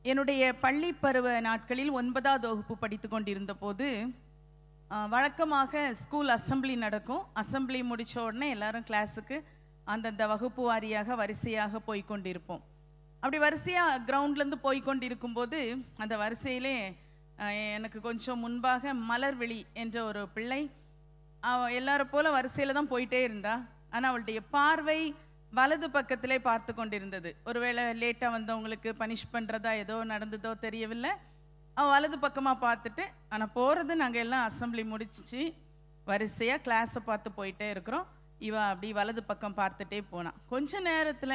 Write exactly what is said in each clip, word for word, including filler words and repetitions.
என்னுடைய பள்ளி பருவ நாட்களில் ஒன்பதாவது வகுப்பு படித்து கொண்டிருந்த போது வழக்கமாக ஸ்கூல் அசம்பிளி நடக்கும். அசம்பிளி முடித்த உடனே எல்லாரும் கிளாஸுக்கு அந்தந்த வகுப்பு வாரியாக வரிசையாக போய்கொண்டிருப்போம். அப்படி வரிசையாக கிரவுண்ட்லேருந்து போய்கொண்டிருக்கும்போது அந்த வரிசையிலே எனக்கு கொஞ்சம் முன்பாக மலர்விழி என்ற ஒரு பிள்ளை எல்லாரும் போல வரிசையில் தான் போயிட்டே இருந்தா. ஆனால் அவளுடைய பார்வை வலது பக்கத்திலே பார்த்து கொண்டிருந்தது. ஒருவேளை லேட்டாக வந்தவங்களுக்கு பனிஷ் பண்ணுறதா ஏதோ நடந்ததோ தெரியவில்லை. அவள் வலது பக்கமாக பார்த்துட்டு, ஆனால் போகிறது நாங்கள் எல்லாம் அசம்பிளி முடிச்சிச்சு வரிசையாக கிளாஸை பார்த்து போயிட்டே இருக்கிறோம். இவ அப்படி வலது பக்கம் பார்த்துட்டே போனான். கொஞ்ச நேரத்தில்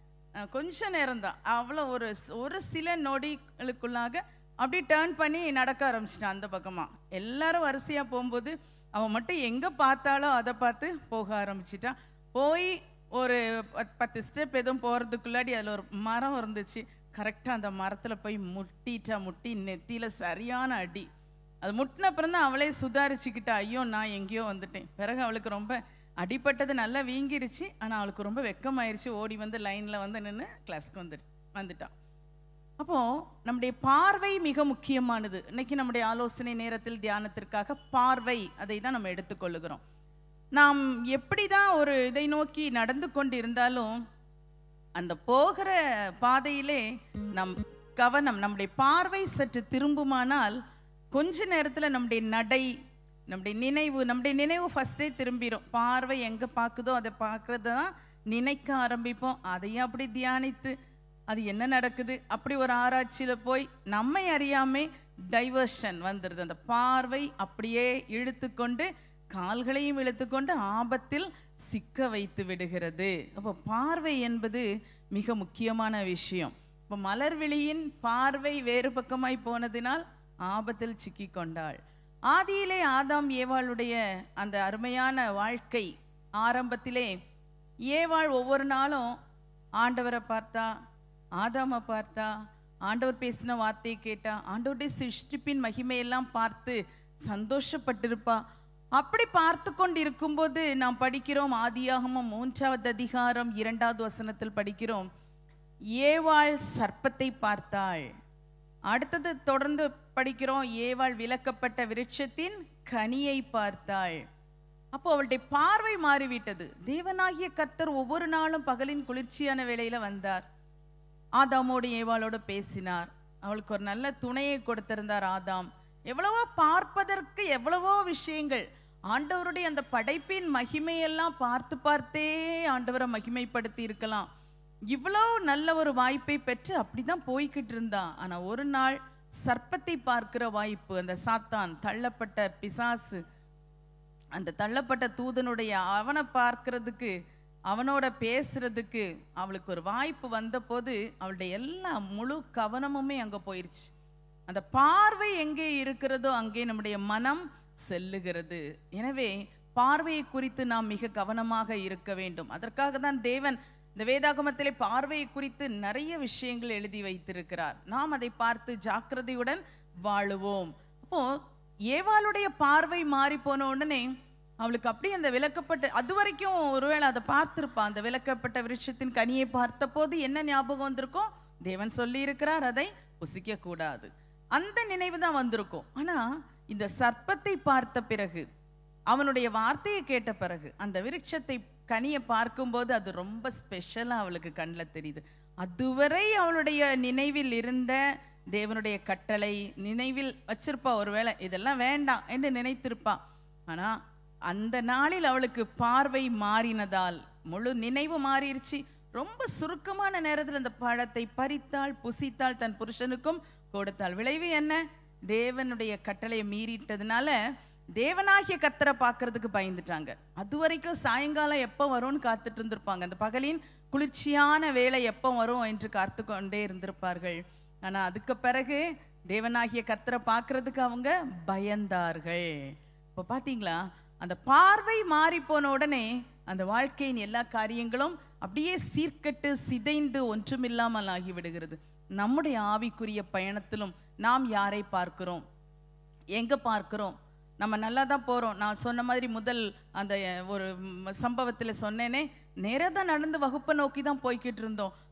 கொஞ்ச நேரம்தான், அவ்வளோ ஒரு ஒரு சில நொடிகளுக்குள்ளாக அப்படி டேர்ன் பண்ணி நடக்க ஆரம்பிச்சிட்டான் அந்த பக்கமாக. எல்லாரும் வரிசையாக போகும்போது அவன் மட்டும் எங்கே பார்த்தாலோ அதை பார்த்து போக ஆரம்பிச்சிட்டான். போய் ஒரு பத்து ஸ்டெப் எதுவும் போகிறதுக்குள்ளாடி அதில் ஒரு மரம் இருந்துச்சு. கரெக்டாக அந்த மரத்தில் போய் முட்டிட்டா. முட்டி நெத்தியில் சரியான அடி. அது முட்டின அப்புறம் தான் அவளே சுதாரிச்சுக்கிட்டா, ஐயோ நான் எங்கேயோ வந்துட்டேன். பிறகு அவளுக்கு ரொம்ப அடிப்பட்டது நல்லா வீங்கிருச்சு. ஆனால் அவளுக்கு ரொம்ப வெக்கமாயிருச்சு. ஓடி வந்து லைனில் வந்து நின்று கிளாஸ்க்கு வந்துரு வந்துட்டான். அப்போது நம்முடைய பார்வை மிக முக்கியமானது. இன்னைக்கு நம்முடைய ஆலோசனை நேரத்தில் தியானத்திற்காக பார்வை, அதை தான் நம்ம எடுத்துக்கொள்ளுகிறோம். நாம் எப்படி தான் ஒரு இதை நோக்கி நடந்து கொண்டு இருந்தாலும் அந்த போகிற பாதையிலே நம் கவனம், நம்முடைய பார்வை சற்று திரும்புமானால் கொஞ்ச நேரத்தில் நம்முடைய நடை, நம்முடைய நினைவு நம்முடைய நினைவு ஃபஸ்ட்டே திரும்பிடும். பார்வை எங்கே பார்க்குதோ அதை பார்க்குறது தான் நினைக்க ஆரம்பிப்போம். அதையும் அப்படி தியானித்து அது என்ன நடக்குது அப்படி ஒரு ஆராய்ச்சியில் போய் நம்மை அறியாமே டைவர்ஷன் வந்துடுது. அந்த பார்வை அப்படியே இழுத்து கொண்டு கால்களையும் இழுத்துக்கொண்டு ஆபத்தில் சிக்க வைத்து விடுகிறது. அப்போ பார்வை என்பது மிக முக்கியமான விஷயம். இப்போ மலர்விழியின் பார்வை வேறு பக்கமாய் போனதினால் ஆபத்தில் சிக்கி கொண்டாள். ஆதியிலே ஆதாம் ஏவாளுடைய அந்த அருமையான வாழ்க்கை ஆரம்பத்திலே ஏவாள் ஒவ்வொரு நாளும் ஆண்டவரை பார்த்தா, ஆதாமை பார்த்தா, ஆண்டவர் பேசின வார்த்தையை கேட்டா, ஆண்டவருடைய சிருஷ்டிப்பின் மகிமையெல்லாம் பார்த்து சந்தோஷப்பட்டிருப்பா. அப்படி பார்த்து கொண்டு இருக்கும்போது நாம் படிக்கிறோம், ஆதியாகமம் மூன்றாவது அதிகாரம் இரண்டாவது வசனத்தில் படிக்கிறோம், ஏவாள் சர்ப்பத்தை பார்த்தாள். அடுத்தது தொடர்ந்து படிக்கிறோம், ஏவாள் விலக்கப்பட்ட விருட்சத்தின் கனியை பார்த்தாள். அப்போ அவளுடைய பார்வை மாறிவிட்டது. தேவனாகிய கர்த்தர் ஒவ்வொரு நாளும் பகலின் குளிர்ச்சியான வேளையில வந்தார். ஆதாமோடு ஏவாளோடு பேசினார். அவளுக்கு ஒரு நல்ல துணையை கொடுத்திருந்தார் ஆதாம். எவ்வளவோ பார்ப்பதற்கு எவ்வளவோ விஷயங்கள், ஆண்டவருடைய அந்த படைப்பின் மகிமையெல்லாம் பார்த்து பார்த்தே ஆண்டவரை மகிமைப்படுத்தி இருக்கலாம். இவ்வளோ நல்ல ஒரு வாய்ப்பை பெற்று அப்படிதான் போய்கிட்டு இருந்தான். ஆனா ஒரு நாள் சர்ப்பத்தை பார்க்கிற வாய்ப்பு, அந்த சாத்தான் தள்ளப்பட்ட பிசாசு, அந்த தள்ளப்பட்ட தூதனுடைய அவனை பார்க்கிறதுக்கு, அவனோட பேசுறதுக்கு அவளுக்கு ஒரு வாய்ப்பு வந்த போது அவளுடைய எல்லா முழு கவனமுமே அங்க போயிருச்சு. அந்த பார்வை எங்கே இருக்கிறதோ அங்கே நம்முடைய மனம் செல்லுகிறது. எனவே பார்வையை குறித்து நாம் மிக கவனமாக இருக்க வேண்டும். அதற்காக தான் தேவன் இந்த வேதாகமத்திலே பார்வையை குறித்து நிறைய விஷயங்கள் எழுதி வைத்திருக்கிறார். நாம் அதை பார்த்து ஜாக்கிரதையுடன் வாழுவோம். அப்போ ஏவாளுடைய பார்வை மாறி போன உடனே அவளுக்கு அப்படியே அந்த விலக்கப்பட்ட, அது வரைக்கும் ஒருவேளை அதை பார்த்திருப்பா, அந்த விலக்கப்பட்ட விருட்சத்தின் கனியை பார்த்த போது என்ன ஞாபகம் வந்திருக்கும்? தேவன் சொல்லி இருக்கிறார் அதை புசிக்க கூடாது, அந்த நினைவு தான் வந்திருக்கும். ஆனா இந்த சர்ப்பத்தை பார்த்த பிறகு, அவனுடைய வார்த்தையை கேட்ட பிறகு, அந்த விருட்சத்தை கனியை பார்க்கும்போது அது ரொம்ப ஸ்பெஷலா அவளுக்கு கண்ணில் தெரியுது. அதுவரை அவளுடைய நினைவில் இருந்த தேவனுடைய கட்டளை நினைவில் வச்சிருப்பா. ஒருவேளை இதெல்லாம் வேண்டாம் என்று நினைத்திருப்பா. ஆனா அந்த நாளில் அவளுக்கு பார்வை மாறினதால் முழு நினைவு மாறிடுச்சு. ரொம்ப சுருக்கமான நேரத்தில் அந்த பழத்தை பறித்தாள், புசித்தாள், தன் புருஷனுக்கும் கொடுத்தாள். விளைவு என்ன? தேவனுடைய கட்டளையை மீறிட்டதுனால தேவனாகிய கர்த்தரை பார்க்கறதுக்கு பயந்துட்டாங்க. அது வரைக்கும் சாயங்காலம் எப்போ வரும்னு காத்துட்டு இருந்திருப்பாங்க. அந்த பகலின் குளிர்ச்சியான வேலை எப்போ வரும் என்று காத்து கொண்டே இருந்திருப்பார்கள். ஆனால் அதுக்கு பிறகு தேவனாகிய கர்த்தரை பார்க்கறதுக்கு அவங்க பயந்தார்கள். இப்போ பார்த்தீங்களா, அந்த பார்வை மாறி போன உடனே அந்த வாழ்க்கையின் எல்லா காரியங்களும் அப்படியே சீர்கட்டு சிதைந்து ஒன்றுமில்லாமல் ஆகிவிடுகிறது. நம்முடைய ஆவிக்குரிய பயணத்திலும் நாம் யாரை பார்க்கிறோம், எங்க பார்க்கிறோம்? நம்ம நல்லா தான் போகிறோம். நான் சொன்ன மாதிரி முதல் அந்த ஒரு சம்பவத்தில் சொன்னேனே, நேராக தான் நடந்து வகுப்பை நோக்கி தான் போய்கிட்டு இருந்தோம்.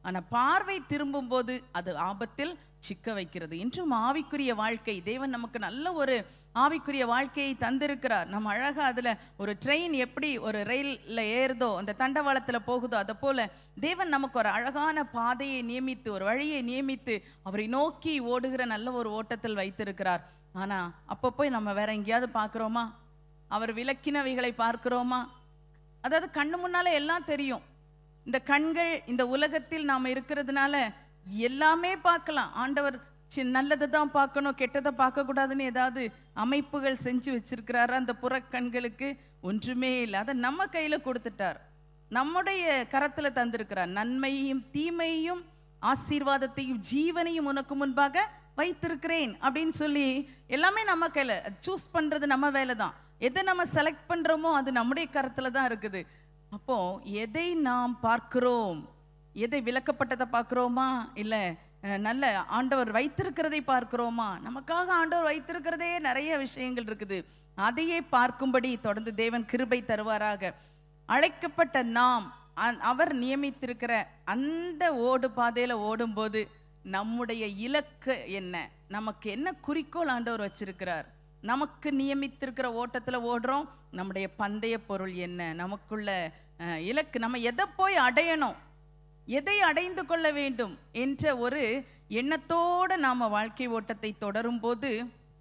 ஆனா பார்வை திரும்பும் போது அது ஆபத்தில் சிக்க வைக்கிறது. இன்றும் ஆவிக்குரிய வாழ்க்கை, தேவன் நமக்கு நல்ல ஒரு ஆவிக்குரிய வாழ்க்கையை தந்திருக்கிறார். நம்ம அழகா அதுல ஒரு ட்ரெயின் எப்படி ஒரு ரயில்ல ஏறுதோ, அந்த தண்டவாளத்துல போகுதோ, அதை போல தேவன் நமக்கு ஒரு அழகான பாதையை நியமித்து, ஒரு வழியை நியமித்து அவரை நோக்கி ஓடுகிற நல்ல ஒரு ஓட்டத்தில் வைத்திருக்கிறார். ஆனா அப்பப்போ நம்ம வேற எங்கேயாவது பார்க்கிறோமா? அவர் விலக்கினவைகளை பார்க்கிறோமா? அதாவது கண்ணு முன்னால எல்லாம் தெரியும். இந்த கண்கள் இந்த உலகத்தில் நாம் இருக்கிறதுனால எல்லாமே பார்க்கலாம். ஆண்டவர் நல்லதை தான் பார்க்கணும், கெட்டதை பார்க்க கூடாதுன்னு ஏதாவது அமைப்புகள் செஞ்சு வச்சிருக்கிறாரு? அந்த புறக்கண்களுக்கு ஒன்றுமே இல்லை. அதை நம்ம கையில கொடுத்துட்டார், நம்முடைய கரத்துல தந்திருக்கிறார். நன்மையையும் தீமையையும் ஆசீர்வாதத்தையும் ஜீவனையும் உனக்கு முன்பாக வைத்திருக்கிறேன் அப்படின்னு சொல்லி எல்லாமே நம்ம கையில. சூஸ் பண்றது நம்ம வேலை தான். எதை நம்ம செலக்ட் பண்றோமோ அது நம்முடைய கரத்துல தான் இருக்குது. அப்போ எதை நாம் பார்க்கிறோம்? எதை விலக்கப்பட்டதை பார்க்கிறோமா, இல்ல நல்ல ஆண்டவர் வைத்திருக்கிறதை பார்க்கிறோமா? நமக்காக ஆண்டவர் வைத்திருக்கிறதே நிறைய விஷயங்கள் இருக்குது. அதையே பார்க்கும்படி தொடர்ந்து தேவன் கிருபை தருவாராக. அழைக்கப்பட்ட நாம் அவர் நியமித்திருக்கிற அந்த ஓடு பாதையில ஓடும்போது நம்முடைய இலக்கு என்ன, நமக்கு என்ன குறிக்கோள் ஆண்டவர் வச்சிருக்கிறார், நமக்கு நியமித்திருக்கிற ஓட்டத்துல ஓடுறோம், நம்முடைய பந்தய பொருள் என்ன, நமக்குள்ள இலக்கு, நம்ம எதை போய் அடையணும், எதை அடைந்து கொள்ள வேண்டும் என்ற ஒரு எண்ணத்தோடு நாம வாழ்க்கை ஓட்டத்தை தொடரும் போது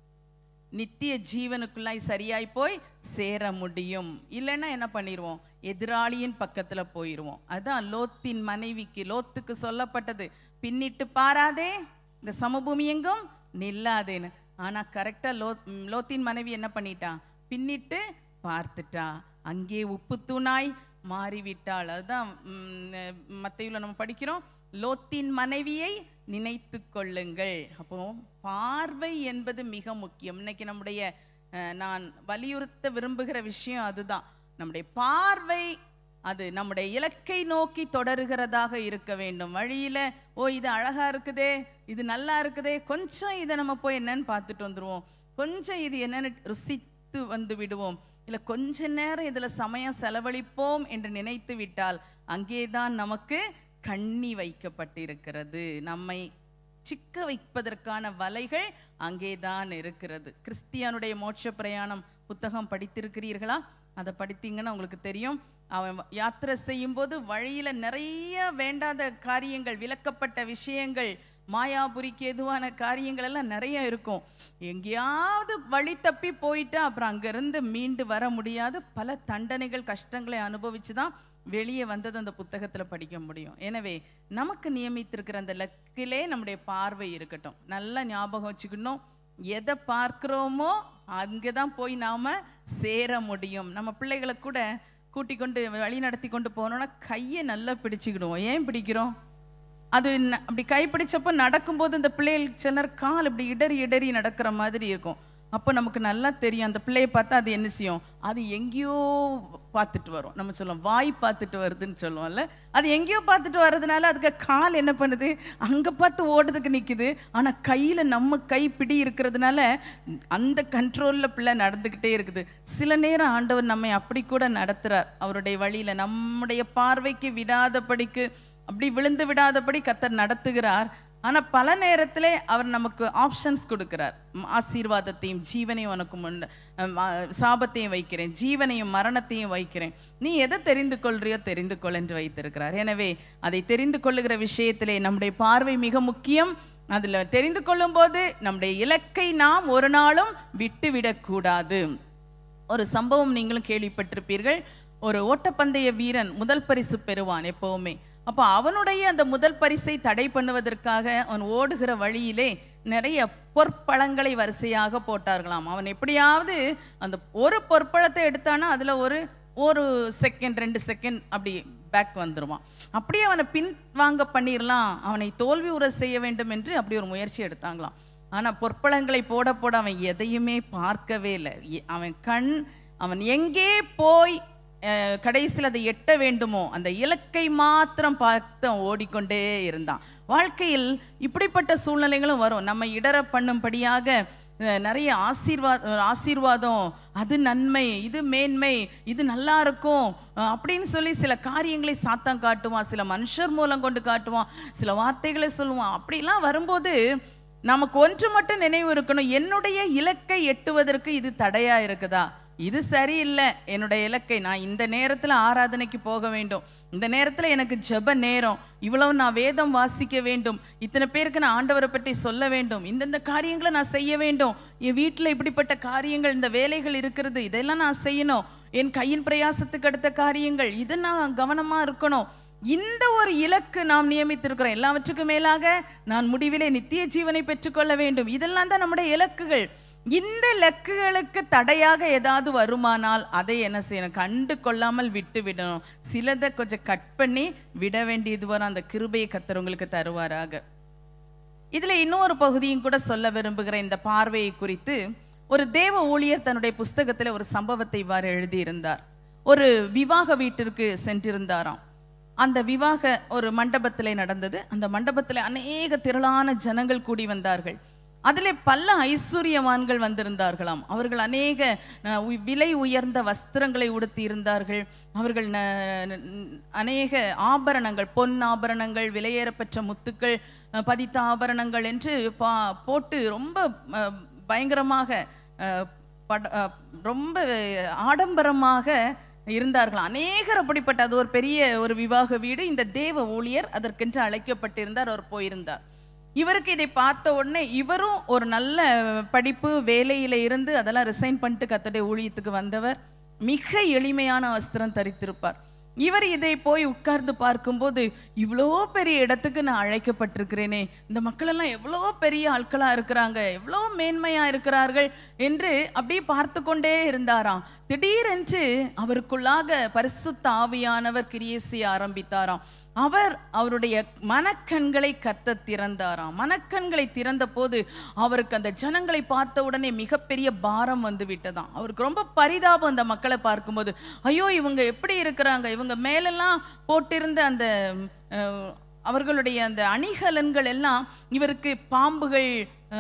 நித்திய ஜீவனுக்குள்ளாய் சரியாய் போய் சேர முடியும். இல்லைன்னா என்ன பண்ணிடுவோம்? எதிராளியின் பக்கத்துல போயிடுவோம். அதான் லோத்தின் மனைவிக்கு, லோத்துக்கு சொல்லப்பட்டது, பின்னிட்டு பாராதே, இந்த சமபூமி எங்கும் நில்லாதேன்னு. ஆனா கரெக்டா லோ லோத்தின் மனைவி என்ன பண்ணிட்டா? பின்னிட்டு பார்த்துட்டா, அங்கே உப்பு தூணாய் மாறிவிட்டாள். அதுதான் மத்தேயுல நம்ம படிக்கிறோம், லோத்தின் மனைவியை நினைத்து கொள்ளுங்கள். அப்போ பார்வை என்பது மிக முக்கியம். இன்னைக்கு நம்முடைய நான் வலியுறுத்த விரும்புகிற விஷயம் அதுதான். நம்முடைய பார்வை அது நம்முடைய இலக்கை நோக்கி தொடருகிறதாக இருக்க வேண்டும். வழியில ஓ இது அழகா இருக்குதே, இது நல்லா இருக்குதே, கொஞ்சம் இதை நம்ம போய் என்னன்னு பார்த்துட்டு வந்துடுவோம், கொஞ்சம் இது என்னன்னு ருசித்து வந்து விடுவோம், இல்லை கொஞ்ச நேரம் இதுல சமயம் செலவழிப்போம் என்று நினைத்து விட்டால் அங்கேதான் நமக்கு கண்ணி வைக்கப்பட்டிருக்கிறது. நம்மை சிக்க வைப்பதற்கான வலைகள் அங்கேதான் இருக்கிறது. கிறிஸ்தியானுடைய மோட்ச பிரயாணம் புத்தகம் படித்திருக்கிறீர்களா? அதை படித்தீங்கன்னா உங்களுக்கு தெரியும். அவன் யாத்திரை செய்யும் போது வழியில நிறைய வேண்டாத காரியங்கள், விலக்கப்பட்ட விஷயங்கள், மாயாபுரிக்கு எதுவான காரியங்கள் எல்லாம் நிறைய இருக்கும். எங்கேயாவது வழி தப்பி போயிட்டா அப்புறம் அங்கிருந்து மீண்டு வர முடியாது. பல தண்டனைகள், கஷ்டங்களை அனுபவிச்சுதான் வெளியே வந்தது அந்த புத்தகத்துல படிக்க முடியும். எனவே நமக்கு நியமித்திருக்கிற அந்த லக்கிலே நம்முடைய பார்வை இருக்கட்டும். நல்லா ஞாபகம் வச்சுக்கணும், எதை பார்க்கிறோமோ அங்கதான் போய் நாம சேர முடியும். நம்ம பிள்ளைகளை கூட கூட்டி கொண்டு வழி நடத்தி கொண்டு போனோம்னா கையை நல்லா பிடிச்சுக்கிடுவோம். ஏன் பிடிக்கிறோம்? அது அப்படி கைப்பிடிச்சப்போ நடக்கும்போது இந்த பிள்ளைகள் சிலர் கால் இப்படி இடறி இடறி நடக்கிற மாதிரி இருக்கும். அப்போ நமக்கு நல்லா தெரியும், அந்த பிள்ளையை பார்த்தா அது என்ன செய்யும், அது எங்கேயோ பார்த்துட்டு வரும். நம்ம சொல்லுவோம் வாய் பார்த்துட்டு வருதுன்னு சொல்லுவோம்ல, அது எங்கேயோ பார்த்துட்டு வர்றதுனால அதுக்கு கால் என்ன பண்ணுது, அங்கே பார்த்து ஓடுறதுக்கு நிற்குது. ஆனால் கையில் நம்ம கைப்பிடி இருக்கிறதுனால அந்த கண்ட்ரோலில் பிள்ளை நடந்துக்கிட்டே இருக்குது. சில நேரம் ஆண்டவர் நம்மை அப்படி கூட நடத்துகிறார். அவருடைய வழியில் நம்முடைய பார்வைக்கு விடாதபடிக்கு, அப்படி விழுந்து விடாதபடி கர்த்தர் நடத்துகிறார். ஆனா பல நேரத்திலே அவர் நமக்கு ஆப்ஷன்ஸ் கொடுக்கிறார். ஆசீர்வாதத்தையும் ஜீவனையும் உனக்கு முன், சாபத்தையும் வைக்கிறேன், ஜீவனையும் மரணத்தையும் வைக்கிறேன், நீ எதை தெரிந்து கொள்றியோ தெரிந்து கொள் என்று வைத்திருக்கிறார். எனவே அதை தெரிந்து கொள்ளுகிற விஷயத்திலே நம்முடைய பார்வை மிக முக்கியம். அதுல தெரிந்து கொள்ளும் போது நம்முடைய இலக்கை நாம் ஒரு நாளும் விட்டு விடக்கூடாது. ஒரு சம்பவம் நீங்களும் கேள்விப்பட்டிருப்பீர்கள். ஒரு ஓட்டப்பந்தய வீரன் முதல் பரிசு பெறுவான் எப்பவுமே. அப்போ அவனுடைய அந்த முதல் பரிசை தடை பண்ணுவதற்காக அவன் ஓடுகிற வழியிலே நிறைய பொற்பழங்களை வரிசையாக போட்டார்களாம். அவன் எப்படியாவது அந்த ஒரு பொற்பழத்தை எடுத்தானா அதுல ஒரு ஒரு செகண்ட் ரெண்டு செகண்ட் அப்படி பேக் வந்துருவான். அப்படியே அவனை பின் வாங்க பண்ணிடலாம், அவனை தோல்வி உற செய்ய வேண்டும் என்று அப்படி ஒரு முயற்சி எடுத்தாங்களாம். ஆனா பொற்பழங்களை போட போட அவன் எதையுமே பார்க்கவே இல்லை. அவன் கண் அவன் எங்கே போய் கடைசியில் அதை எட்ட வேண்டுமோ அந்த இலக்கை மாத்திரம் பார்த்து ஓடிக்கொண்டே இருந்தான். வாழ்க்கையில் இப்படிப்பட்ட சூழ்நிலைகளும் வரும். நம்ம இடர பண்ணும்படியாக நிறைய ஆசீர்வாத ஆசீர்வாதம், அது நன்மை, இது மேன்மை, இது நல்லா இருக்கும் அப்படின்னு சொல்லி சில காரியங்களை சாத்தான் காட்டுவான், சில மனுஷர் மூலம் கொண்டு காட்டுவான், சில வார்த்தைகளை சொல்லுவான். அப்படிலாம் வரும்போது நமக்கு ஒன்று மட்டும் நினைவு இருக்கணும், என்னுடைய இலக்கை எட்டுவதற்கு இது தடையா இருக்குதா? இது சரியில்லை, என்னுடைய இலக்கை நான் இந்த நேரத்தில் ஆராதனைக்கு போக வேண்டும், இந்த நேரத்தில் எனக்கு ஜெப நேரம், இவ்வளவு நான் வேதம் வாசிக்க வேண்டும், இத்தனை பேருக்கு நான் ஆண்டவரை பற்றி சொல்ல வேண்டும், இந்தந்த காரியங்களை நான் செய்ய வேண்டும், என் வீட்டில் இப்படிப்பட்ட காரியங்கள், இந்த வேலைகள் இருக்கிறது, இதெல்லாம் நான் செய்யணும், என் கையின் பிரயாசத்துக்கு அடுத்த காரியங்கள், இதை நான் கவனமாக இருக்கணும். இந்த ஒரு இலக்கு நாம் நியமித்திருக்கிறோம். எல்லாவற்றுக்கும் மேலாக நான் முடிவிலே நித்திய ஜீவனை பெற்றுக்கொள்ள வேண்டும். இதெல்லாம் தான் நம்முடைய இலக்குகள். இந்த இலக்குகளுக்கு தடையாக ஏதாவது வருமானால் அதை என்ன செய்யணும்? கண்டு கொள்ளாமல் விட்டு விடணும். சிலதை கொஞ்சம் கட் பண்ணி விட வேண்டியது வரும். அந்த கிருபையை கர்த்தர் உங்களுக்கு தருவாராக. இதுல இன்னொரு பகுதியும் கூட சொல்ல விரும்புகிற இந்த பார்வையை குறித்து ஒரு தேவ ஊழியர் தன்னுடைய புஸ்தகத்தில் ஒரு சம்பவத்தை இவ்வாறு எழுதியிருந்தார். ஒரு விவாக வீட்டிற்கு சென்றிருந்தாராம். அந்த விவாக ஒரு மண்டபத்திலே நடந்தது. அந்த மண்டபத்தில் அநேக திரளான ஜனங்கள் கூடி வந்தார்கள். அதிலே பல ஐஸ்வர்யவான்கள் வந்திருந்தார்களாம். அவர்கள் அநேக விலை உயர்ந்த வஸ்திரங்களை உடுத்தி இருந்தார்கள். அவர்கள் அநேக ஆபரணங்கள், பொன் ஆபரணங்கள், விலையேறப்பெற்ற முத்துக்கள் பதித்த ஆபரணங்கள் என்று பா போட்டு ரொம்ப பயங்கரமாக ரொம்ப ஆடம்பரமாக இருந்தார்கள். அநேகர் அப்படிப்பட்ட அது ஒரு பெரிய ஒரு விவாக வீடு. இந்த தேவ ஊழியர் அதற்கென்று அழைக்கப்பட்டிருந்தார். அவர் போயிருந்தார். இவருக்கு இதை பார்த்த உடனே இவரும் ஒரு நல்ல படிப்பு வேலையில இருந்து அதெல்லாம் ரிசைன் பண்ணிட்டு கர்த்தருடைய ஊழியத்துக்கு வந்தவர். மிக எளிமையான வஸ்திரம் தரித்திருப்பார். இவர் இதை போய் உட்கார்ந்து பார்க்கும்போது, இவ்வளோ பெரிய இடத்துக்கு நான் அழைக்கப்பட்டிருக்கிறேனே, இந்த மக்கள் எல்லாம் எவ்வளோ பெரிய ஆட்களா இருக்கிறாங்க, எவ்வளோ மேன்மையா இருக்கிறார்கள் என்று அப்படியே பார்த்து கொண்டே இருந்தாராம். திடீரென்று அவருக்குள்ளாக பரிசுத்த ஆவியானவர் கிரியை செய்ய ஆரம்பித்தாராம். அவர் அவருடைய மனக்கண்களை கர்த்தர் திறந்தாராம். மனக்கண்களை திறந்த போது அவருக்கு அந்த ஜனங்களை பார்த்த உடனே மிகப்பெரிய பாரம் வந்து விட்டதாம். அவருக்கு ரொம்ப பரிதாபம் அந்த மக்களை பார்க்கும்போது. ஐயோ, இவங்க எப்படி இருக்கிறாங்க, இவங்க மேலெல்லாம் போட்டிருந்த அந்த அவர்களுடைய அந்த அணிகலன்கள் எல்லாம் இவருக்கு பாம்புகள்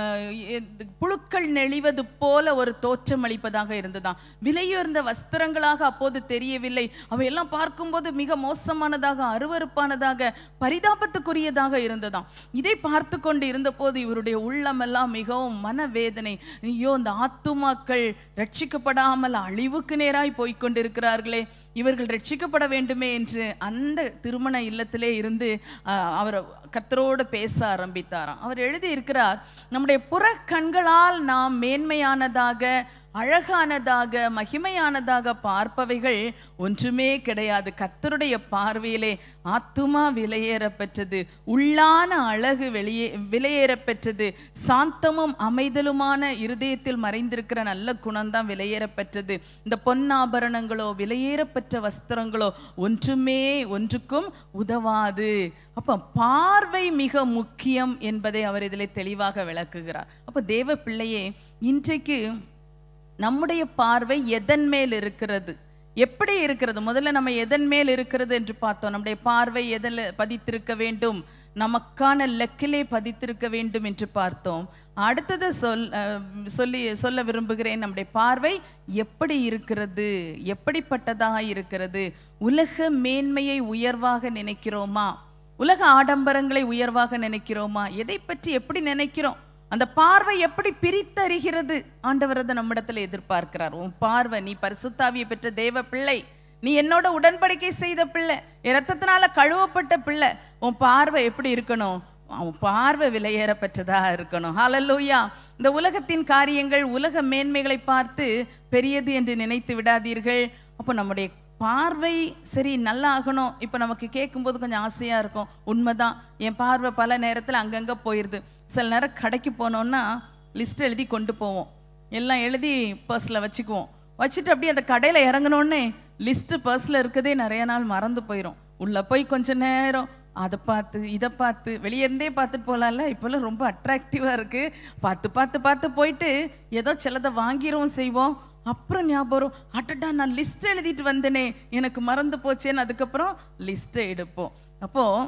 புழுக்கள் நெளிவது போல ஒரு தோற்றம் அளிப்பதாக இருந்ததாம். விலையுயர்ந்த வஸ்திரங்களாக அப்போது தெரியவில்லை. அவையெல்லாம் பார்க்கும்போது மிக மோசமானதாக, அருவருப்பானதாக, பரிதாபத்துக்குரியதாக இருந்ததாம். இதை பார்த்து கொண்டு இருந்த போது இவருடைய உள்ளமெல்லாம் மிகவும் மனவேதனை. ஐயோ, இந்த ஆத்துமாக்கள் ரட்சிக்கப்படாமல் அழிவுக்கு நேராய் போய்கொண்டிருக்கிறார்களே, இவர்கள் ரட்சிக்கப்பட வேண்டுமே என்று அந்த திருமண இல்லத்திலே இருந்து அவர் கர்த்தரோடு பேச ஆரம்பித்தாராம். அவர் எழுதி இருக்கிறார், நம்முடைய புற கண்களால் நாம் மேன்மையானதாக, அழகானதாக, மகிமையானதாக பார்ப்பவைகள் ஒன்றுமே கிடையாது. கர்த்தருடைய பார்வையிலே ஆத்துமா விலையேறப்பெற்றது, உள்ளான அழகு வெளியே விலையேறப்பெற்றது, சாந்தமும் அமைதலுமான இருதயத்தில் மறைந்திருக்கிற நல்ல குணம்தான் விலையேறப்பெற்றது. இந்த பொன்னாபரணங்களோ விலையேறப்பெற்ற வஸ்திரங்களோ ஒன்றுமே ஒன்றுக்கும் உதவாது. அப்ப பார்வை மிக முக்கியம் என்பதை அவர் இதில் தெளிவாக விளக்குகிறார். அப்ப தேவ பிள்ளையே, இன்றைக்கு நம்முடைய பார்வை எதன் மேல் இருக்கிறது, எப்படி இருக்கிறது? முதல்ல நம்ம எதன் மேல் இருக்கிறது என்று பார்த்தோம். நம்முடைய பார்வை எதில் பதித்திருக்க வேண்டும்? நமக்கான லக்கிலே பதித்திருக்க வேண்டும் என்று பார்த்தோம். அடுத்தது சொல் சொல்லி சொல்ல விரும்புகிறேன், நம்முடைய பார்வை எப்படி இருக்கிறது, எப்படிப்பட்டதாக இருக்கிறது? உலக மேன்மையை உயர்வாக நினைக்கிறோமா? உலக ஆடம்பரங்களை உயர்வாக நினைக்கிறோமா? எதை பற்றி எப்படி நினைக்கிறோம்? அந்த பார்வை எப்படி பிரித்தறிகிறது? ஆண்டவர் அதை நம்மிடத்துல எதிர்பார்க்கிறார். உன் பார்வை, நீ பரிசுத்தாவியை பெற்ற தேவ பிள்ளை, நீ என்னோட உடன்படிக்கை செய்த பிள்ளை, இரத்தத்தினால கழுவப்பட்ட பிள்ளை, உன் பார்வை எப்படி இருக்கணும்? உன் பார்வை விலையேற பெற்றதா இருக்கணும். ஹல்லேலூயா. இந்த உலகத்தின் காரியங்கள், உலக மேன்மைகளை பார்த்து பெரியது என்று நினைத்து விடாதீர்கள். அப்போ நம்முடைய பார்வை சரி நல்லா ஆகணும். இப்போ நமக்கு கேட்கும்போது கொஞ்சம் ஆசையாக இருக்கும். உண்மைதான், என் பார்வை பல நேரத்தில் அங்கங்கே போயிடுது. சில நேரம் கடைக்கு போனோன்னா லிஸ்ட் எழுதி கொண்டு போவோம், எல்லாம் எழுதி பர்ஸில் வச்சுக்குவோம். வச்சுட்டு அப்படியே அந்த கடையில் இறங்கினோடனே லிஸ்ட்டு பர்ஸில் இருக்கதே நிறைய நாள் மறந்து போயிடும். உள்ளே போய் கொஞ்ச நேரம் அதை பார்த்து இதை பார்த்து வெளியே இருந்தே பார்த்துட்டு போகலாம்ல. இப்போல்லாம் ரொம்ப அட்ராக்டிவாக இருக்குது. பார்த்து பார்த்து பார்த்து போயிட்டு ஏதோ சிலதை வாங்கிடவும் செய்வோம். அப்புறம் ஞாபகம், அட்டடா நான் லிஸ்ட் எழுதிட்டு வந்தேனே, எனக்கு மறந்து போச்சேன்னு அதுக்கப்புறம் லிஸ்ட்டை எடுப்போம். அப்போது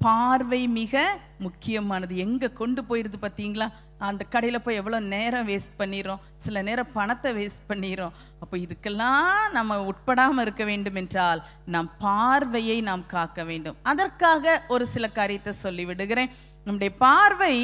பார்வை மிக முக்கியமானது. எங்க கொண்டு போயிருது பார்த்தீங்களா? அந்த கடையில் போய் எவ்வளோ நேரம் வேஸ்ட் பண்ணிடுறோம், சில நேரம் பணத்தை வேஸ்ட் பண்ணிடுறோம். அப்போ இதுக்கெல்லாம் நம்ம உட்படாமல் இருக்க வேண்டும் என்றால் நம் பார்வையை நாம் காக்க வேண்டும். அதற்காக ஒரு சில காரியத்தை சொல்லி விடுகிறேன். நம்முடைய பார்வை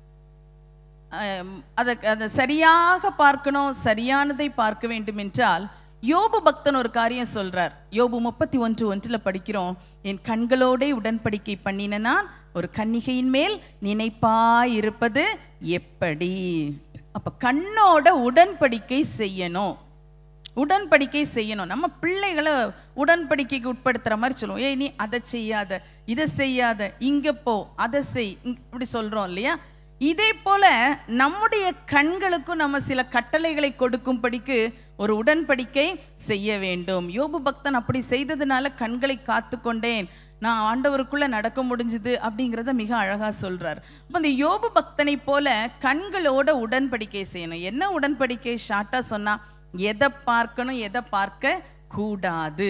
அதை அதை சரியாக பார்க்கணும், சரியானதை பார்க்க வேண்டும் என்றால் யோபு பக்தன் ஒரு காரியம் சொல்றார். யோபு முப்பத்தி ஒன்று ஒன்றில் படிக்கிறோம், என் கண்களோட உடன்படிக்கை பண்ணின நான் ஒரு கன்னிகையின் மேல் நினைப்பாயிருப்பது எப்படி. அப்ப கண்ணோட உடன்படிக்கை செய்யணும், உடன்படிக்கை செய்யணும். நம்ம பிள்ளைகளை உடன்படிக்கைக்கு உட்படுத்துற மாதிரி சொல்லுவோம். ஏய் நீ அதை செய்யாத, இதை செய்யாத, இங்க போ, அதை செய், இப்படி சொல்றோம் இல்லையா? இதே போல நம்முடைய கண்களுக்கும் நம்ம சில கட்டளைகளை கொடுக்கும்படிக்கு ஒரு உடன்படிக்கை செய்ய வேண்டும். யோபு பக்தன் அப்படி செய்ததுனால கண்களை காத்து கொண்டேன், நான் ஆண்டவருக்குள்ள நடக்க முடிஞ்சுது அப்படிங்கிறத மிக அழகா சொல்றார். அப்போ இந்த யோபு பக்தனை போல கண்களோட உடன்படிக்கை செய்யணும். என்ன உடன்படிக்கை? ஷார்ட்டா சொன்னா, எதை பார்க்கணும், எதை பார்க்க கூடாது,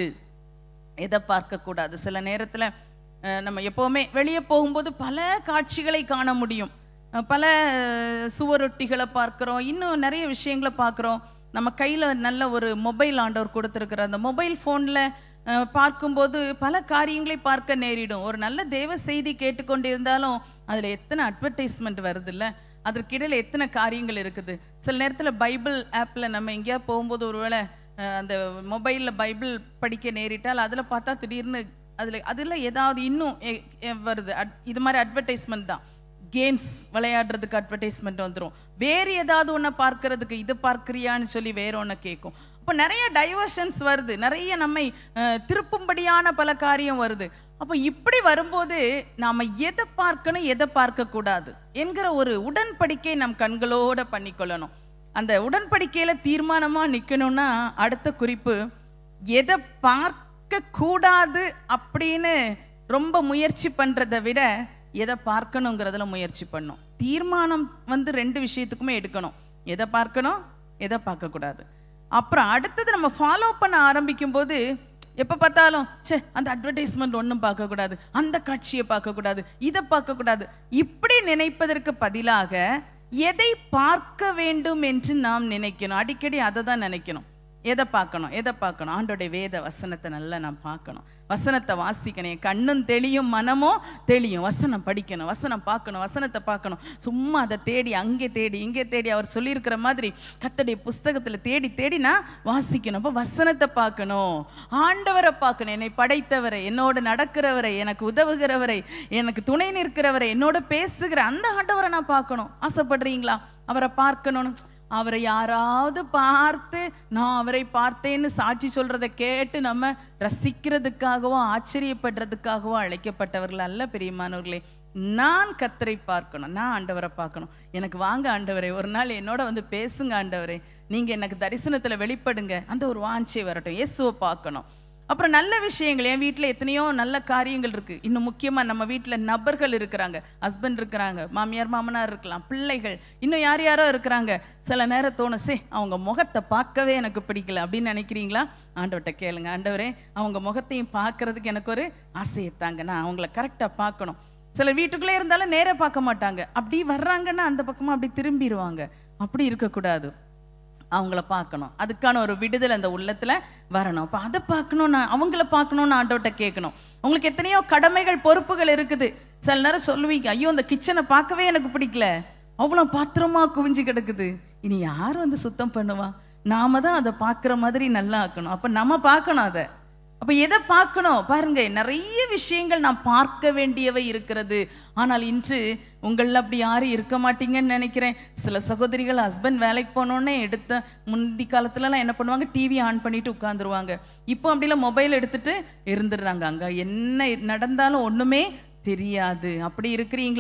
எதை பார்க்க கூடாது. சில நேரத்துல நம்ம எப்பவுமே வெளியே போகும்போது பல காட்சிகளை காண முடியும், பல சுவரொட்டிகளை பார்க்குறோம், இன்னும் நிறைய விஷயங்களை பார்க்குறோம். நம்ம கையில் நல்ல ஒரு மொபைல் ஆண்டவர் கொடுத்துருக்குற அந்த மொபைல் ஃபோனில் பார்க்கும்போது பல காரியங்களை பார்க்க நேரிடும். ஒரு நல்ல தேவ செய்தி கேட்டுக்கொண்டிருந்தாலும் அதில் எத்தனை அட்வர்டைஸ்மெண்ட் வருது இல்லை, அதற்கிடையில் எத்தனை காரியங்கள் இருக்குது. சில நேரத்தில் பைபிள் ஆப்பில் நம்ம எங்கேயா போகும்போது ஒருவேளை அந்த மொபைலில் பைபிள் படிக்க நேரிட்டால் அதில் பார்த்தா திடீர்னு அதில் அதில் ஏதாவது இன்னும் வருது. இது மாதிரி அட்வர்டைஸ்மெண்ட் தான். கேம்ஸ் விளையாடுறதுக்கு அட்வர்டைஸ்மெண்ட் வந்துடும், வேறு ஏதாவது ஒன்று பார்க்கறதுக்கு இது பார்க்குறியான்னு சொல்லி வேற ஒன்று கேட்கும். அப்போ நிறைய டைவர்ஷன்ஸ் வருது, நிறைய நம்மை திருப்பும்படியான பல காரியம் வருது. அப்போ இப்படி வரும்போது நாம் எதை பார்க்கணும், எதை பார்க்கக்கூடாது என்கிற ஒரு உடன்படிக்கை நம் கண்களோட பண்ணிக்கொள்ளணும். அந்த உடன்படிக்கையில் தீர்மானமாக நிற்கணும்னா அடுத்த குறிப்பு, எதை பார்க்க கூடாது அப்படின்னு ரொம்ப முயற்சி பண்ணுறதை விட எதை பார்க்கணுங்கிறதுல முயற்சி பண்ணும். தீர்மானம் வந்து ரெண்டு விஷயத்துக்குமே எடுக்கணும், எதை பார்க்கணும், எதை பார்க்கக்கூடாது. அப்புறம் அடுத்தது நம்ம ஃபாலோ பண்ண ஆரம்பிக்கும் போது எப்போ பார்த்தாலும் சே அந்த அட்வர்டைஸ்மெண்ட் ஒன்றும் பார்க்கக்கூடாது, அந்த காட்சியை பார்க்கக்கூடாது, இதை பார்க்கக்கூடாது, இப்படி நினைப்பதற்கு பதிலாக எதை பார்க்க வேண்டும் என்று நாம் நினைக்கணும். அடிக்கடி அதை தான் நினைக்கணும். எதை பார்க்கணும், எதை பார்க்கணும்? ஆண்டோடைய வேத வசனத்தை நல்லா நான் பார்க்கணும், வசனத்தை வாசிக்கணும், என் கண்ணும் தெளியும் மனமும் தெளியும், வசனம் படிக்கணும், வசனம் பார்க்கணும், வசனத்தை பார்க்கணும். சும்மா அதை தேடி அங்கே தேடி இங்கே தேடி அவர் சொல்லியிருக்கிற மாதிரி கர்த்தருடைய புஸ்தகத்தில் தேடி தேடி நான் வாசிக்கணும். அப்போ வசனத்தை பார்க்கணும், ஆண்டவரை பார்க்கணும், என்னை படைத்தவரை, என்னோட நடக்கிறவரை, எனக்கு உதவுகிறவரை, எனக்கு துணை நிற்கிறவரை, என்னோட பேசுகிற அந்த ஆண்டவரை நான் பார்க்கணும். ஆசைப்படுறீங்களா அவரை பார்க்கணும்னு? அவரை யாராவது பார்த்து நான் அவரை பார்த்தேன்னு சாட்சி சொல்றதை கேட்டு நம்ம ரசிக்கிறதுக்காகவோ ஆச்சரியப்படுறதுக்காகவோ அழைக்கப்பட்டவர்கள் அல்ல பிரியமானவர்களே. நான் கர்த்தரை பார்க்கணும், நான் ஆண்டவரை பார்க்கணும். எனக்கு வாங்க ஆண்டவரே, ஒரு நாள் என்னோட வந்து பேசுங்க ஆண்டவரே, நீங்க எனக்கு தரிசனத்துல வெளிப்படுங்க, அந்த ஒரு வாஞ்சை வரட்டும். இயேசுவை பார்க்கணும். அப்புறம் நல்ல விஷயங்கள், என் வீட்டில் எத்தனையோ நல்ல காரியங்கள் இருக்குது. இன்னும் முக்கியமாக நம்ம வீட்டில் நபர்கள் இருக்கிறாங்க, ஹஸ்பண்ட் இருக்கிறாங்க, மாமியார் மாமனார் இருக்கலாம், பிள்ளைகள், இன்னும் யார் யாரோ இருக்கிறாங்க. சில நேரம் தோணும், சே அவங்க முகத்தை பார்க்கவே எனக்கு பிடிக்கல அப்படின்னு நினைக்கிறீங்களா? ஆண்டவர்கிட்ட கேளுங்க, ஆண்டவரே அவங்க முகத்தையும் பார்க்கறதுக்கு எனக்கு ஒரு ஆசையத்தாங்க, நான் அவங்கள கரெக்டாக பார்க்கணும். சில வீட்டுக்குள்ளே இருந்தாலும் நேராக பார்க்க மாட்டாங்க, அப்படி வர்றாங்கன்னா அந்த பக்கமாக அப்படி திரும்பிடுவாங்க. அப்படி இருக்கக்கூடாது, அவங்கள பார்க்கணும். அதுக்கான ஒரு விடுதலை அந்த உள்ளத்துல வரணும். அப்போ அதை பார்க்கணும்னா அவங்கள பார்க்கணும்னு ஆண்டவர்கிட்ட கேட்கணும். உங்களுக்கு எத்தனையோ கடமைகள் பொறுப்புகள் இருக்குது. சில நேரம் சொல்லுவீங்க, ஐயோ இந்த கிச்சனை பார்க்கவே எனக்கு பிடிக்கல, அவ்வளோ பாத்திரமா குவிஞ்சு கிடக்குது, இனி யார் வந்து சுத்தம் பண்ணுவா? நாம தான் அதை பார்க்குற மாதிரி நல்லா ஆக்கணும். அப்போ நம்ம பார்க்கணும் அதை. அப்போ எதை பார்க்கணும் பாருங்க, நிறைய விஷயங்கள் நான் பார்க்க வேண்டியவை இருக்கிறது. ஆனால் இன்று உங்களில் அப்படி யாரும் இருக்க மாட்டீங்கன்னு நினைக்கிறேன். சில சகோதரிகள் ஹஸ்பண்ட் வேலைக்கு போனோடனே எடுத்த முந்தி காலத்துலலாம் என்ன பண்ணுவாங்க, டிவி ஆன் பண்ணிட்டு உட்காந்துருவாங்க. இப்போ அப்படிலாம் மொபைல் எடுத்துட்டு இருந்துடுறாங்க, அங்கே என்ன நடந்தாலும் ஒன்றுமே தெரியாது. அப்படி இருக்கிறீங்களா?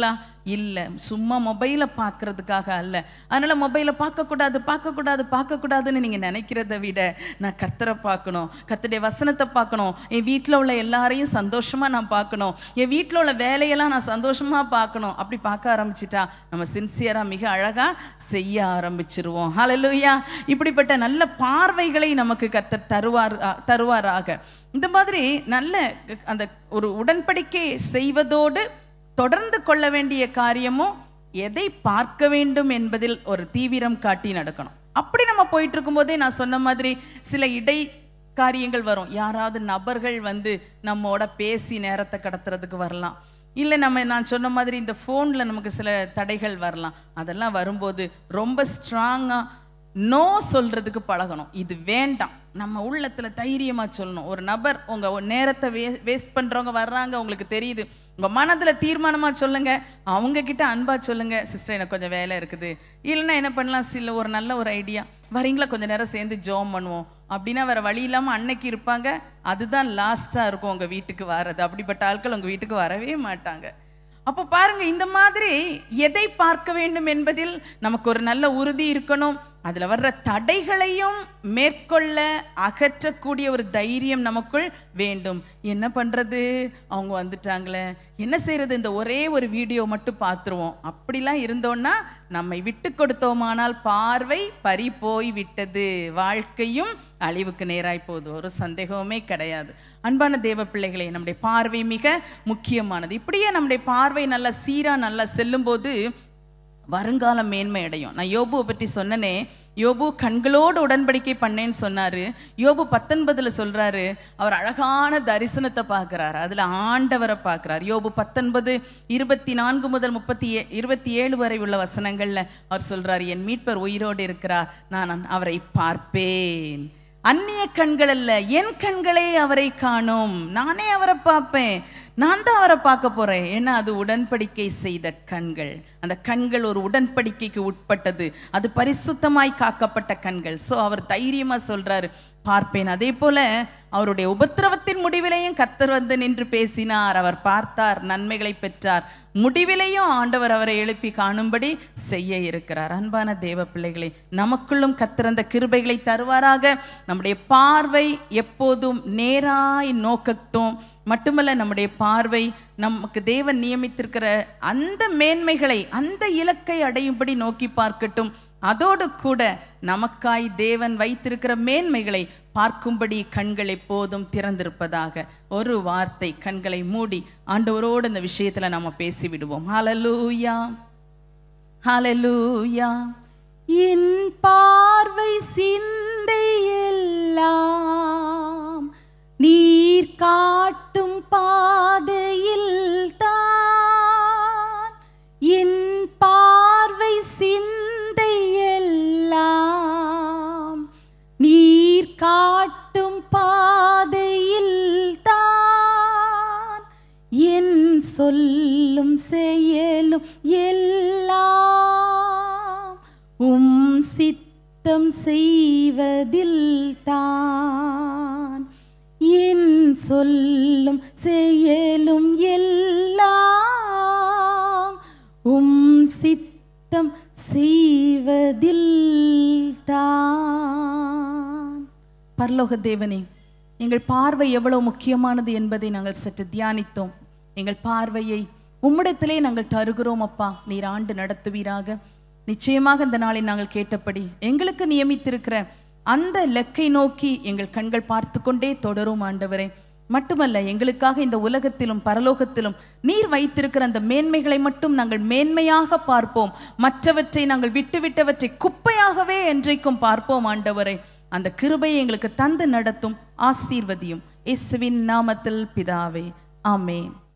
இல்லை, சும்மா மொபைலை பார்க்கறதுக்காக அல்ல. அதனால மொபைலை பார்க்கக்கூடாது பார்க்கக்கூடாது பார்க்கக்கூடாதுன்னு நீங்கள் நினைக்கிறத விட நான் கர்த்தரை பார்க்கணும், கர்த்தருடைய வசனத்தை பார்க்கணும், என் வீட்டில் உள்ள எல்லாரையும் சந்தோஷமாக நான் பார்க்கணும், என் வீட்டில் உள்ள வேலையெல்லாம் நான் சந்தோஷமாக பார்க்கணும். அப்படி பார்க்க ஆரம்பிச்சிட்டா நம்ம சின்சியராக மிக அழகாக செய்ய ஆரம்பிச்சிருவோம். ஹல்லேலூயா. இப்படிப்பட்ட நல்ல பார்வைகளை நமக்கு கர்த்தர் தருவார் தருவாராக. இந்த மாதிரி நல்ல அந்த ஒரு உடன்படிக்கை செய்வதோடு தொடர்ந்து கொள்ள வேண்டிய காரியமும் எதை பார்க்க வேண்டும் என்பதில் ஒரு தீவிரம் காட்டி நடக்கணும். அப்படி நம்ம போயிட்டு இருக்கும்போதே நான் சொன்ன மாதிரி சில இடை காரியங்கள் வரும். யாராவது நபர்கள் வந்து நம்மோட பேசி நேரத்தை கடத்துறதுக்கு வரலாம். இல்லை நம்ம நான் சொன்ன மாதிரி இந்த ஃபோனில் நமக்கு சில தடைகள் வரலாம். அதெல்லாம் வரும்போது ரொம்ப ஸ்ட்ராங்காக நோ சொல்கிறதுக்கு பழகணும். இது வேண்டாம், நம்ம உள்ளத்தில் தைரியமாக சொல்லணும். ஒரு நபர் உங்கள் நேரத்தை வே வேஸ்ட் பண்ணுறவங்க வர்றாங்க, உங்களுக்கு தெரியுது, உங்கள் மனதில் தீர்மானமாக சொல்லுங்கள், அவங்கக்கிட்ட அன்பாக சொல்லுங்கள், சிஸ்டர் எனக்கு கொஞ்சம் வேலை இருக்குது, இல்லைன்னா என்ன பண்ணலாம், சில ஒரு நல்ல ஒரு ஐடியா, வரீங்களா கொஞ்சம் நேரம் சேர்ந்து ஜோம் பண்ணுவோம் அப்படின்னா வேறு வழி இல்லாமல் அன்னைக்கு இருப்பாங்க. அதுதான் லாஸ்ட்டாக இருக்கும் உங்கள் வீட்டுக்கு வர்றது. அப்படிப்பட்ட ஆட்கள் உங்கள் வீட்டுக்கு வரவே மாட்டாங்க. அப்போ பாருங்க, இந்த மாதிரி எதை பார்க்க வேண்டும் என்பதில் நமக்கு ஒரு நல்ல உறுதி இருக்கணும். அதில் வர்ற தடைகளையும் மேற்கொள்ள அகற்றக்கூடிய ஒரு தைரியம் நமக்குள் வேண்டும். என்ன பண்ணுறது, அவங்க வந்துட்டாங்களே, என்ன செய்யறது, இந்த ஒரே ஒரு வீடியோ மட்டும் பார்த்துருவோம். அப்படிலாம் இருந்தோன்னா நம்மை விட்டு கொடுத்தோமானால் பார்வை பறி போய் விட்டது, வாழ்க்கையும் அழிவுக்கு நேராய் போகுது, ஒரு சந்தேகமே கிடையாது. அன்பான தேவ பிள்ளைகளே, நம்முடைய பார்வை மிக முக்கியமானது. இப்படியே நம்முடைய பார்வை நல்லா சீராக நல்லா செல்லும்போது வருங்கால மேன்மை அடையும். நான் யோபுவை பற்றி சொன்னனே, யோபு கண்களோடு உடன்படிக்கை பண்ணேன்னு சொன்னார். யோபு பத்தொன்பதுல சொல்கிறாரு, அவர் அழகான தரிசனத்தை பார்க்குறாரு, அதில் ஆண்டவரை பார்க்குறார். யோபு பத்தொன்பது இருபத்தி நான்கு முதல் முப்பத்தி ஏ இருபத்தி ஏழு வரை உள்ள வசனங்களில் அவர் சொல்கிறார், என் மீட்பர் உயிரோடு இருக்கிறார், நான் அவரை பார்ப்பேன். அந்நிய கண்கள் அல்ல, என் கண்களே அவரை காணும், நானே அவரை பார்ப்பேன், நான் தான் அவரை பார்க்க போறேன். ஏன்னா அது உடன்படிக்கை செய்த கண்கள். அந்த கண்கள் ஒரு உடன்படிக்கைக்கு உட்பட்டது, அது பரிசுத்தமாய் காக்கப்பட்ட கண்கள். ஸோ அவர் தைரியமா சொல்றாரு, பார்ப்பேன். அதே போல அவருடைய உபத்திரவத்தின் முடிவிலையும் கர்த்தர் வந்து நின்று பேசினார், அவர் பார்த்தார், நன்மைகளை பெற்றார். முடிவிலையும் ஆண்டவர் அவரை எழுப்பி காணும்படி செய்ய இருக்கிறார். அன்பான தேவ பிள்ளைகளை, நமக்குள்ளும் கர்த்தர் அந்த கிருபைகளை தருவாராக. நம்முடைய பார்வை எப்போதும் நேராய் நோக்கட்டும். மட்டுமல்ல, நம்முடைய பார்வை நமக்கு தேவன் நியமித்திருக்கிற அந்த மேன்மைகளை, அந்த இலக்கை அடையும்படி நோக்கி பார்க்கட்டும். அதோடு கூட நமக்காய் தேவன் வைத்திருக்கிற மேன்மைகளை பார்க்கும்படி கண்கள் எப்போதும் திறந்திருப்பதாக. ஒரு வார்த்தை, கண்களை மூடி ஆண்டவரோடு இந்த விஷயத்துல நாம பேசிவிடுவோம். ஹல்லேலூயா, ஹல்லேலூயா. என் பார்வை சிந்தை எல்லாம் நீர் காட்டும் பாதையில் தான், என் பார்வை சிந்தை எல்லாம் நீர் காட்டும் பாதையில் தான், என் சொல்லும் செயலும் எல்லாம் உம் சித்தம் செய்வதில் தான், என் சொல்லும் செயலும் எல்லாம் உம் சித்தம் செய்வதில் தான். பரலோக தேவனே, எங்கள் பார்வை எவ்வளவு முக்கியமானது என்பதை நாங்கள் சற்று தியானித்தோம். எங்கள் பார்வையை உம்மிடத்திலே நாங்கள் தருகிறோம் அப்பா, நீர் ஆண்டு நடத்துவீராக. நிச்சயமாக இந்த நாளை நாங்கள் கேட்டபடி எங்களுக்கு நியமித்திருக்கிற அந்த லெக்கை நோக்கி எங்கள் கண்கள் பார்த்து கொண்டே தொடரும் ஆண்டவரே. மட்டுமல்ல, எங்களுக்காக இந்த உலகத்திலும் பரலோகத்திலும் நீர் வைத்திருக்கிற அந்த மேன்மைகளை மட்டும் நாங்கள் மேன்மையாக பார்ப்போம். மற்றவற்றை நாங்கள் விட்டுவிட்டவற்றை குப்பையாகவே என்றைக்கும் பார்ப்போம் ஆண்டவரே. அந்த கிருபையை எங்களுக்கு தந்து நடத்தும், ஆசீர்வதியும். இயேசுவின் நாமத்தில் பிதாவே, ஆமென்.